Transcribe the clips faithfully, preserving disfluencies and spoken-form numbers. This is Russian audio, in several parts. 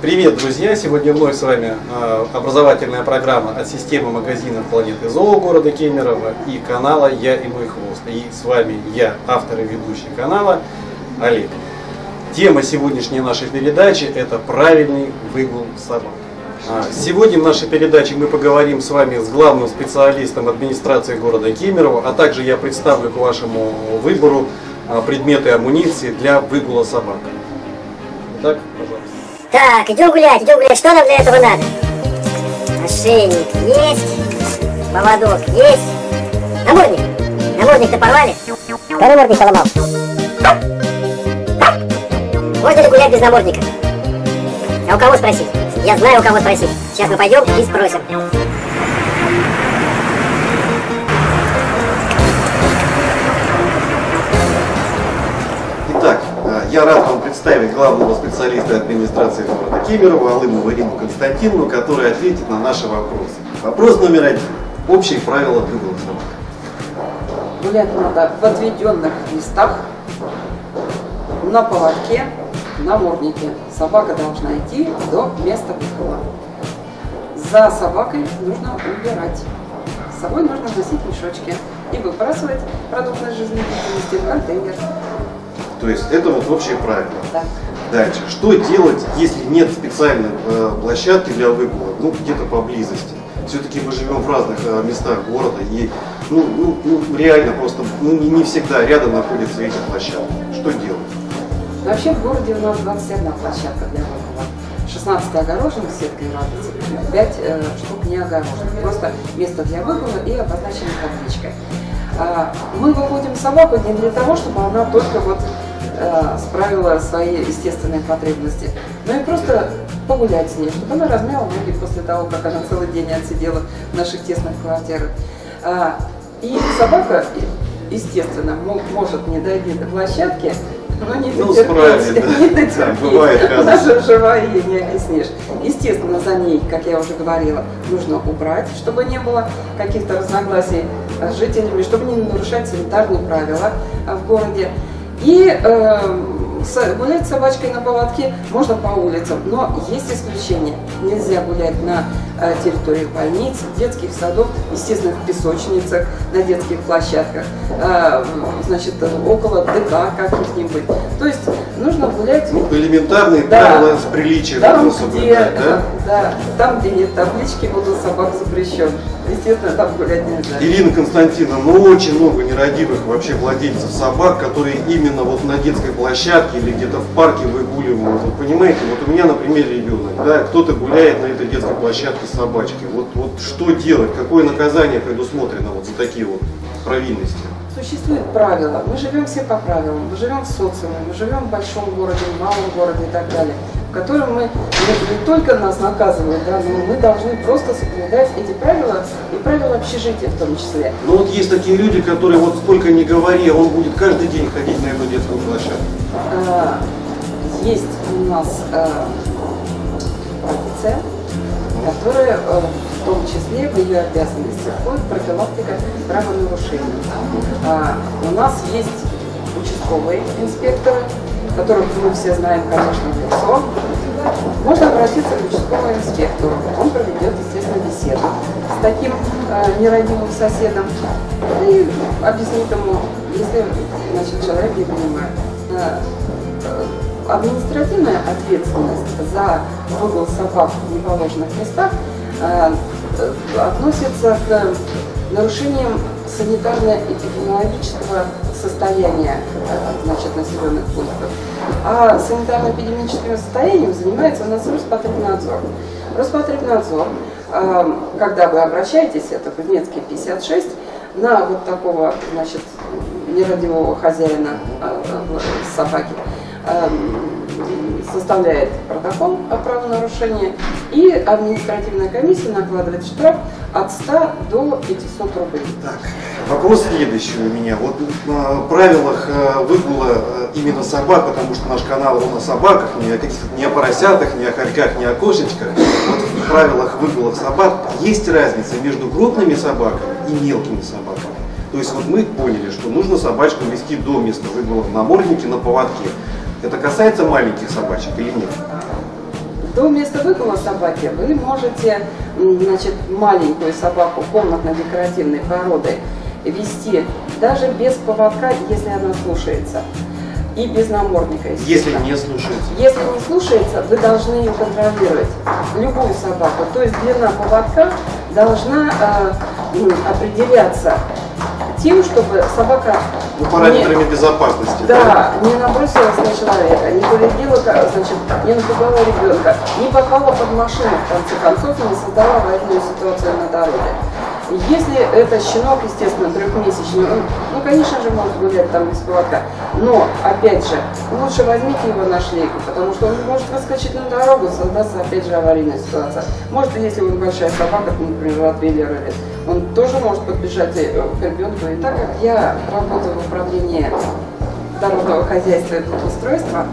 Привет, друзья! Сегодня вновь с вами образовательная программа от системы магазинов Планеты Зоо города Кемерово и канала «Я и мой хвост». И с вами я, автор и ведущий канала, Олег. Тема сегодняшней нашей передачи – это правильный выгул собак. Сегодня в нашей передаче мы поговорим с вами с главным специалистом администрации города Кемерово, а также я представлю к вашему выбору предметы амуниции для выгула собак. Итак, пожалуйста. Так, идем гулять, идем гулять. Что нам для этого надо? Ошейник есть, поводок есть. Намордник. Намордник-то порвали? Кто намордник поломал? Можно ли гулять без намордника? А у кого спросить? Я знаю, у кого спросить. Сейчас мы пойдем и спросим. Итак, я рад вам представить главного специалиста администрации города Кемерово Алымову Ирину Константиновну, которая ответит на наши вопросы. Вопрос номер один. Общие правила выгула собак. Гулять надо в отведенных местах, на поводке, на наморднике. Собака должна идти до места выгула. За собакой нужно убирать. С собой нужно носить мешочки и выбрасывать продукты жизнедеятельности в контейнер. То есть это вот общее правило. Да. Дальше. Что делать, если нет специальной э, площадки для выгула, ну где-то поблизости? Все-таки мы живем в разных э, местах города и ну, ну, ну, реально просто ну, не, не всегда рядом находятся эти площадки. Что делать? Вообще в городе у нас двадцать одна площадка для выгула. шестнадцать огороженных сеткой радуги, пять э, штук не огороженных. Просто место для выгула и обозначена табличкой. А, мы выводим собаку не для того, чтобы она только вот э, справила свои естественные потребности, но и просто погулять с ней, чтобы она размяла ноги после того, как она целый день отсидела в наших тесных квартирах. А, и собака, естественно, может не дойти до площадки, но не дотерпеть, ну, не дотерпеть. Да, бывает, Она же живая, ей не объяснишь. Естественно, за ней, как я уже говорила, нужно убрать, чтобы не было каких-то разногласий с жителями, чтобы не нарушать санитарные правила в городе. И э, гулять с собачкой на поводке можно по улицам, но есть исключения. Нельзя гулять на э, территории больниц, детских садов, естественно, в песочницах, на детских площадках, э, значит, около ДК каких-нибудь. То есть нужно гулять... Ну, элементарные да, правила с приличия там, нужно где, соблюдать, да? Да, там, где нет таблички, выгул собак запрещен. Естественно, там гулять нельзя. Ирина Константиновна, ну очень много нерадивых вообще владельцев собак, которые именно вот на детской площадке или где-то в парке выгуливают. Вот понимаете, вот у меня, например, ребенок, да, кто-то гуляет на этой детской площадке с собачкой. Вот, вот что делать, какое наказание предусмотрено вот за такие вот провинности? Существует правило. Мы живем все по правилам. Мы живем в социуме, мы живем в большом городе, в малом городе и так далее, в котором мы не, не только нас наказывают, да, но мы должны просто соблюдать эти правила и правила общежития в том числе. Ну вот есть такие люди, которые вот сколько ни говори, он будет каждый день ходить на эту детскую площадку. А, есть у нас а, полиция, которая а, в том числе в ее обязанности входит профилактика правонарушений. А, у нас есть участковые инспекторы, которых мы все знаем, конечно, в лицо. Можно обратиться к участковому инспектору. Он проведет, естественно, беседу с таким э, нерадивым соседом и объяснит ему, если, значит, человек не понимает. Э, административная ответственность за выгул собак в неположенных местах э, относится к нарушениям санитарно-эпидемиологического состояния, значит, населенных пунктов. А санитарно-эпидемиологическим состоянием занимается у нас Роспотребнадзор. Роспотребнадзор, когда вы обращаетесь, это Кузнецкий пятьдесят шесть, на вот такого, значит, нерадивого хозяина собаки, составляет протокол о правонарушении, и административная комиссия накладывает штраф от ста до пятисот рублей. Так, вопрос следующий у меня. Вот в правилах выгула именно собак, потому что наш канал он о собаках, не о каких-то не о поросятах, не о хорьках, не о кошечках. Вот в правилах выгула собак есть разница между крупными собаками и мелкими собаками. То есть вот мы поняли, что нужно собачку вести до места выгула в наморднике, на поводке. Это касается маленьких собачек или нет? До места выгула собаки вы можете, значит, маленькую собаку комнатно-декоративной породы вести даже без поводка, если она слушается. И без намордника, если не слушается. Если не слушается, вы должны ее контролировать. Любую собаку. То есть длина поводка должна э, определяться тем, чтобы собака... Ну, параметрами не, безопасности. Да, да, не набросилась на человека, не повредила, значит, не напугала ребенка, не попала под машину, в конце концов, и не создала аварийную ситуацию на дороге. Если это щенок, естественно, трехмесячный, он, ну, конечно же, может гулять там без поводка. Но, опять же, лучше возьмите его на шлейку, потому что он может выскочить на дорогу, создастся, опять же, аварийная ситуация. Может, если у него большая собака, например, ротвейлер, он тоже может подбежать к ребенку. И так как я работаю в управлении дорожного хозяйства и благоустройства,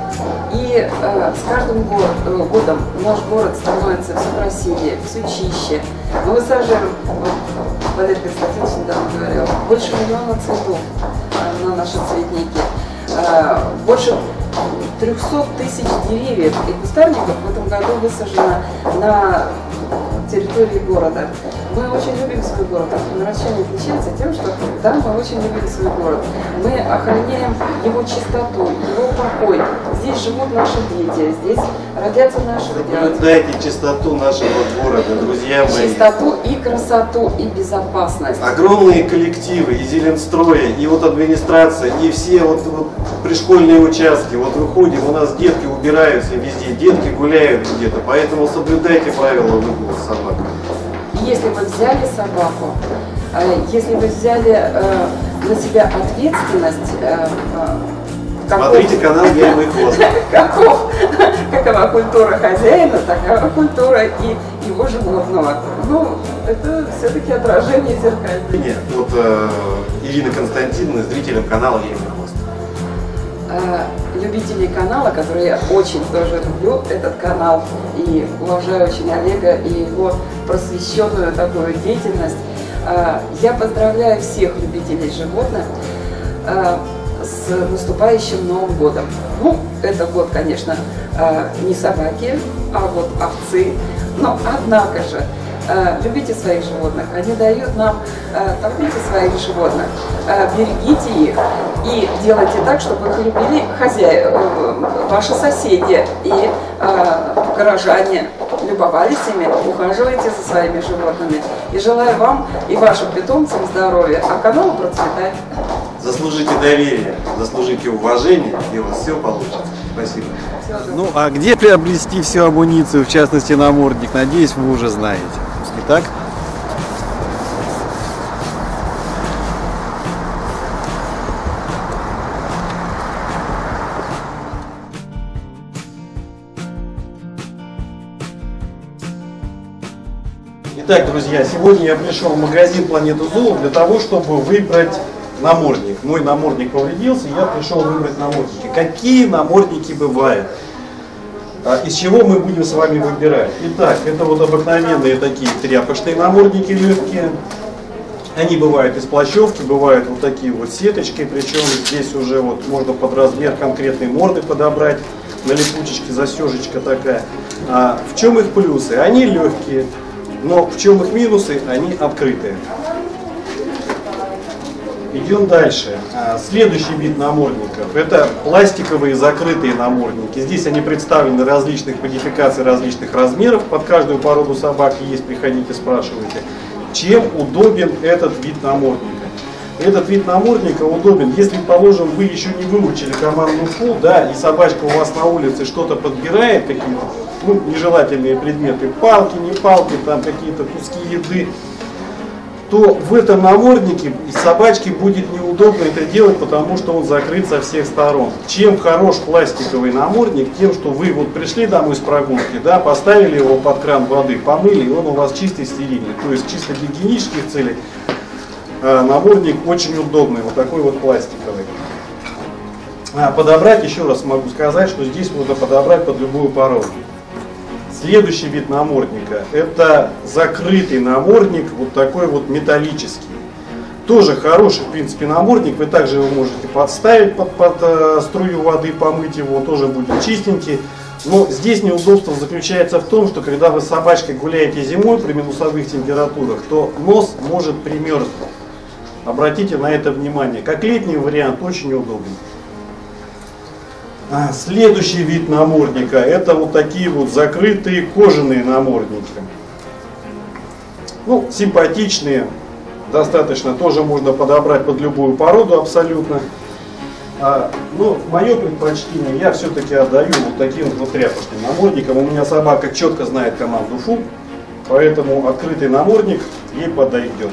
и э, с каждым год, э, годом наш город становится все красивее, все чище. Мы высаживаем, вот, Валерий Константинович недавно говорил, больше миллиона цветов э, на наши цветники, э, больше трехсот тысяч деревьев и кустарников в этом году высажено на территории города. Мы очень любим свой город. Автомобильный отличается тем, что да, мы очень любим свой город. Мы охраняем его чистоту, его покой. Здесь живут наши дети, здесь родятся наши дети. Наблюдайте чистоту нашего города, друзья мои. Чистоту и красоту, и безопасность. Огромные коллективы и Зеленстроя, и вот администрация, и все вот, вот пришкольные участки. Вот выходим, у нас детки убираются везде, детки гуляют где-то, поэтому соблюдайте правила выгула собак. Если вы взяли собаку, если вы взяли э, на себя ответственность, э, каков, смотрите канал «Я и мой хвост». Каков, какова культура хозяина, такова культура и его животного. Ну, это все-таки отражение зеркальное. Нет, вот э, Ирина Константиновна, зрителям канала «Я и мой хвост». Любителей канала, которые я очень тоже люблю, этот канал, и уважаю очень Олега и его просвещенную такую деятельность. Я поздравляю всех любителей животных с наступающим Новым годом. Ну, это год, конечно, не собаки, а вот овцы, но однако же любите своих животных, они дают нам, топите своих животных, берегите их и делайте так, чтобы их любили хозяева, ваши соседи и горожане, любовались ими, ухаживайте за своими животными. И желаю вам и вашим питомцам здоровья, а каналу процветать. Заслужите доверие, заслужите уважение, и у вас все получится. Спасибо. Ну, а где приобрести всю амуницию, в частности намордник, надеюсь, вы уже знаете. Итак, Итак, друзья, сегодня я пришел в магазин Планета Зоо для того, чтобы выбрать намордник. Мой намордник повредился, я пришел выбрать намордники. Какие намордники бывают? Из чего мы будем с вами выбирать? Итак, это вот обыкновенные такие тряпочные намордники легкие. Они бывают из плащевки, бывают вот такие вот сеточки, причем здесь уже вот можно под размер конкретной морды подобрать. На липучечке застежечка такая. А в чем их плюсы? Они легкие, но в чем их минусы? Они открытые. Идем дальше. Следующий вид намордников — это пластиковые закрытые намордники. Здесь они представлены различных модификаций, различных размеров. Под каждую породу собак есть, приходите, спрашивайте. Чем удобен этот вид намордника? Этот вид намордника удобен, если, положим, вы еще не выучили команду фу, да, и собачка у вас на улице что-то подбирает, какие-то ну, нежелательные предметы, палки, не палки, там какие-то куски еды, то в этом наморднике собачке будет неудобно это делать, потому что он закрыт со всех сторон. Чем хорош пластиковый намордник? Тем, что вы вот пришли домой с прогулки, да, поставили его под кран воды, помыли, и он у вас чистый, стерильный. То есть чисто для гигиенических целей э, намордник очень удобный, вот такой вот пластиковый. А подобрать, еще раз могу сказать, что здесь можно подобрать под любую породу. Следующий вид намордника — это закрытый намордник, вот такой вот металлический. Тоже хороший, в принципе, намордник. Вы также его можете подставить под, под э, струю воды, помыть его, он тоже будет чистенький. Но здесь неудобство заключается в том, что когда вы с собачкой гуляете зимой при минусовых температурах, то нос может примерзнуть. Обратите на это внимание. Как летний вариант, очень удобен. А, следующий вид намордника — это вот такие вот закрытые кожаные намордники. Ну, симпатичные, достаточно, тоже можно подобрать под любую породу абсолютно. А, но мое предпочтение я все-таки отдаю вот таким вот тряпочным намордникам. У меня собака четко знает команду фу, поэтому открытый намордник ей подойдет.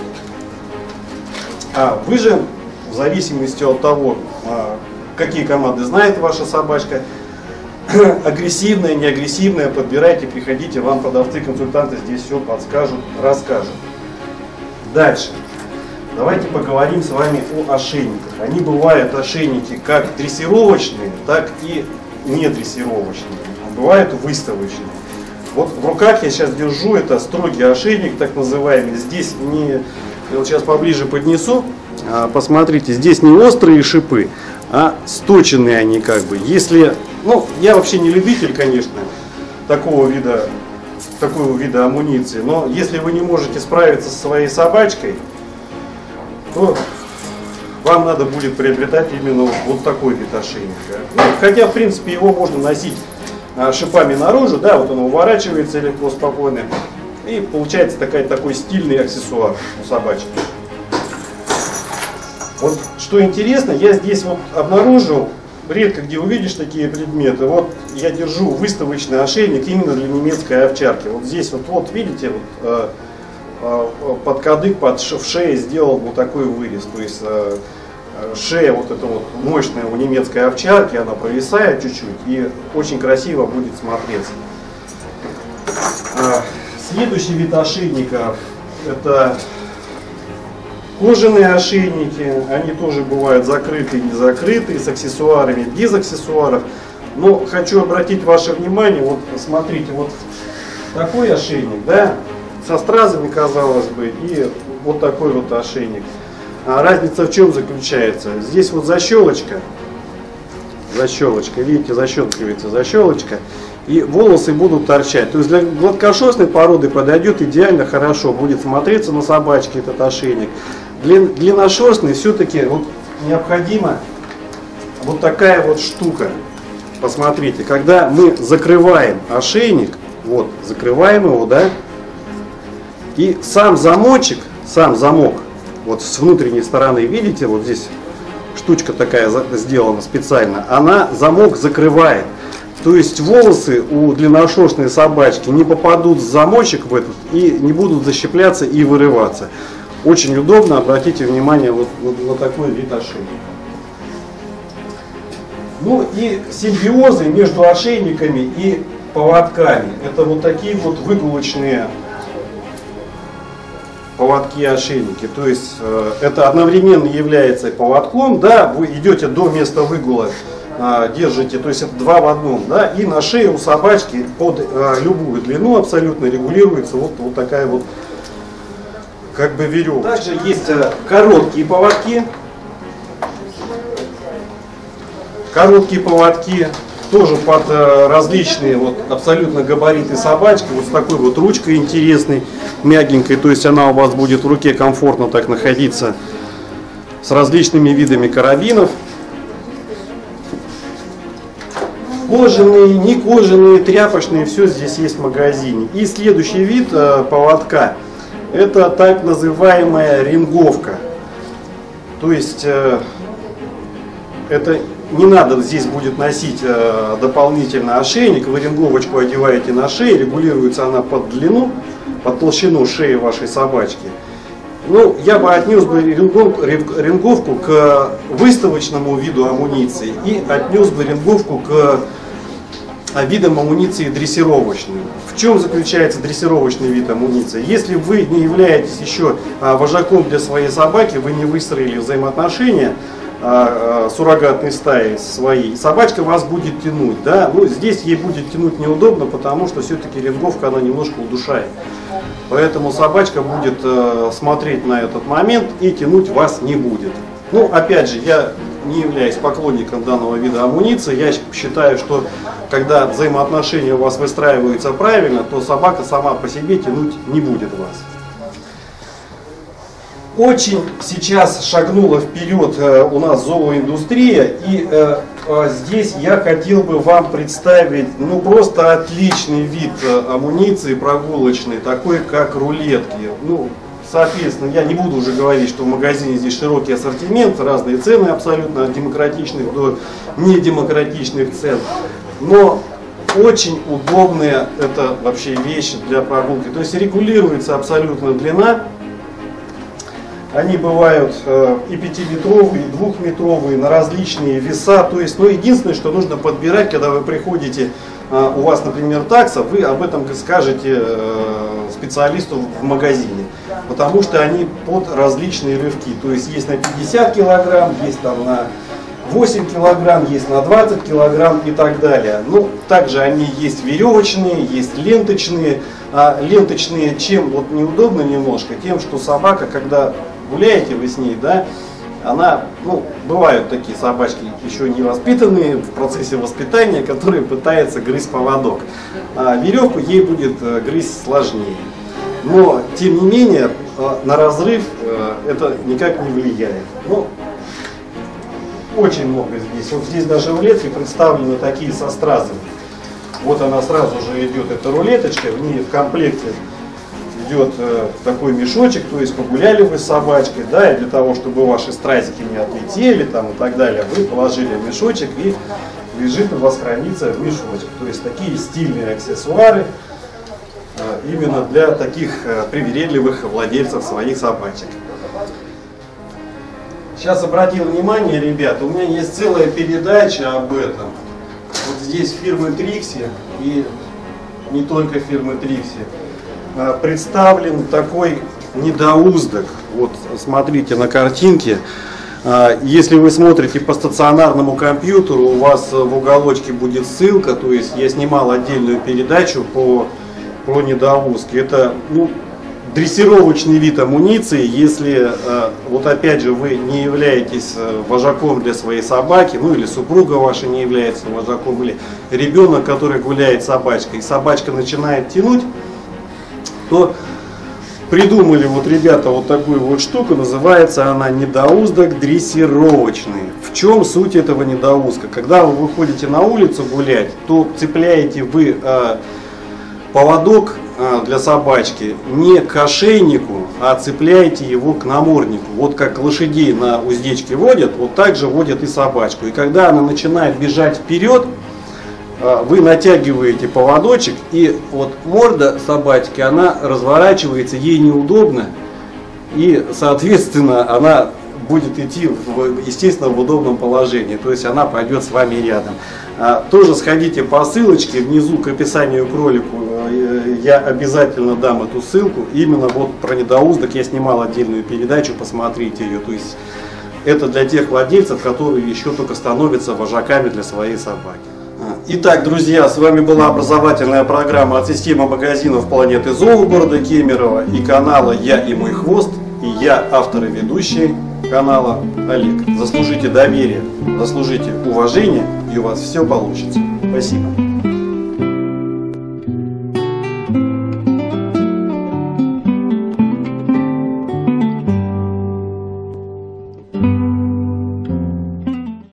А вы же, в зависимости от того, какие команды знает ваша собачка, агрессивная, не агрессивная, подбирайте, приходите, вам продавцы-консультанты здесь все подскажут, расскажут. Дальше. Давайте поговорим с вами о ошейниках. Они бывают ошейники как дрессировочные, так и не дрессировочные. Бывают выставочные. Вот в руках я сейчас держу, это строгий ошейник, так называемый. Здесь не, я вот сейчас поближе поднесу. Посмотрите, здесь не острые шипы, а сточенные они как бы. Если, ну, я вообще не любитель, конечно, такого вида, такого вида амуниции, но если вы не можете справиться со своей собачкой, то вам надо будет приобретать именно вот, вот такой вид ошейника. Ну, хотя, в принципе, его можно носить а, шипами наружу, да, вот он уворачивается легко, спокойно, и получается такая, такой стильный аксессуар у собачки. Вот что интересно, я здесь вот обнаружил, редко где увидишь такие предметы, вот я держу выставочный ошейник именно для немецкой овчарки. Вот здесь вот, вот видите, вот, э, э, под кадык, под ш, в шее сделал вот такой вырез. То есть э, шея вот эта вот мощная у немецкой овчарки, она провисает чуть-чуть и очень красиво будет смотреться. Э, следующий вид ошейника — это кожаные ошейники. Они тоже бывают закрытые и не закрытые, с аксессуарами, без аксессуаров. Но хочу обратить ваше внимание, вот смотрите, вот такой ошейник, да, со стразами, казалось бы, и вот такой вот ошейник. А разница в чем заключается? Здесь вот защелочка, защелочка, видите, защелкивается защелочка, и волосы будут торчать. То есть для гладкошерстной породы подойдет идеально хорошо, будет смотреться на собачке этот ошейник. Для длинношерстной все-таки вот необходима вот такая вот штука. Посмотрите, когда мы закрываем ошейник, вот, закрываем его, да, и сам замочек, сам замок, вот с внутренней стороны, видите, вот здесь штучка такая сделана специально, она замок закрывает. То есть волосы у длинношерстной собачки не попадут в замочек в этот и не будут защепляться и вырываться. Очень удобно, обратите внимание вот, вот на такой вид ошейника. Ну и симбиозы между ошейниками и поводками. Это вот такие вот выгулочные поводки-ошейники. То есть э, это одновременно является поводком, да, вы идете до места выгула, э, держите, то есть это два в одном, да, и на шее у собачки под э, любую длину абсолютно регулируется вот, вот такая вот как бы веревка. Также есть э, короткие поводки. Короткие поводки тоже под э, различные вот абсолютно габариты собачки. Вот с такой вот ручкой интересной, мягенькой. То есть она у вас будет в руке комфортно так находиться, с различными видами карабинов. Кожаные, не кожаные, тряпочные, все здесь есть в магазине. И следующий вид э, поводка — это так называемая ринговка. То есть э, это не надо здесь будет носить э, дополнительно ошейник. Вы ринговочку одеваете на шею, регулируется она под длину, под толщину шеи вашей собачки. Ну, я бы отнес бы ринговку к выставочному виду амуниции и отнес бы ринговку к видам амуниции дрессировочным. В чем заключается дрессировочный вид амуниции? Если вы не являетесь еще вожаком для своей собаки, вы не выстроили взаимоотношения суррогатной стаи своей, собачка вас будет тянуть, да? Ну, здесь ей будет тянуть неудобно, потому что все-таки ринговка, она немножко удушает. Поэтому собачка будет э, смотреть на этот момент и тянуть вас не будет. Ну, опять же, я не являюсь поклонником данного вида амуниции. Я считаю, что когда взаимоотношения у вас выстраиваются правильно, то собака сама по себе тянуть не будет вас. Очень сейчас шагнула вперед э, у нас зооиндустрия, и э, э, здесь я хотел бы вам представить ну просто отличный вид э, амуниции прогулочной, такой как рулетки. Ну, соответственно, я не буду уже говорить, что в магазине здесь широкий ассортимент, разные цены абсолютно от демократичных до недемократичных цен, но очень удобная это вообще вещь для прогулки. То есть регулируется абсолютно длина. Они бывают э, и пятиметровые, и двухметровые, на различные веса. То есть, ну, единственное, что нужно подбирать, когда вы приходите, э, у вас, например, такса, вы об этом скажете э, специалисту в магазине. Потому что они под различные рывки. То есть, есть на пятьдесят килограмм, есть там на восемь килограмм, есть на двадцать килограмм и так далее. Ну, также они есть веревочные, есть ленточные. А ленточные чем вот неудобно немножко? Тем, что собака, когда гуляете вы с ней, да, она, ну, бывают такие собачки еще не воспитанные в процессе воспитания, которые пытаются грызть поводок. А веревку ей будет грызть сложнее. Но, тем не менее, на разрыв это никак не влияет. Ну, очень много здесь. Вот здесь даже рулетки представлены такие со стразами. Вот она сразу же идет, эта рулеточка, в ней в комплекте идет э, такой мешочек, то есть погуляли вы с собачкой, да, и для того, чтобы ваши стразики не отлетели там и так далее, вы положили мешочек и лежит у вас, хранится в мешочек. То есть такие стильные аксессуары э, именно для таких э, привередливых владельцев своих собачек. Сейчас обратил внимание, ребята, у меня есть целая передача об этом. Вот здесь фирмы Трикси и не только фирмы Трикси представлен такой недоуздок. Вот смотрите на картинке. Если вы смотрите по стационарному компьютеру, у вас в уголочке будет ссылка, то есть я снимал отдельную передачу по, про недоуздки. Это ну, дрессировочный вид амуниции, если вот опять же вы не являетесь вожаком для своей собаки, ну или супруга ваша не является вожаком, или ребенок, который гуляет с собачкой, и собачка начинает тянуть, то придумали вот ребята вот такую вот штуку, называется она недоуздок дрессировочный. В чем суть этого недоуздка? Когда вы выходите на улицу гулять, то цепляете вы э, поводок э, для собачки не к ошейнику, а цепляете его к наморднику. Вот как лошадей на уздечке водят, вот так же водят и собачку. И когда она начинает бежать вперед, вы натягиваете поводочек, и вот морда собачки, она разворачивается, ей неудобно, и, соответственно, она будет идти, в, естественно, в удобном положении, то есть она пойдет с вами рядом. А, тоже сходите по ссылочке, внизу к описанию к ролику я обязательно дам эту ссылку, именно вот про недоуздок я снимал отдельную передачу, посмотрите ее, то есть это для тех владельцев, которые еще только становятся вожаками для своей собаки. Итак, друзья, с вами была образовательная программа от системы магазинов Планеты Зоо города Кемерово и канала «Я и мой хвост», и я, автор и ведущий канала, Олег. Заслужите доверие, заслужите уважение, и у вас все получится. Спасибо.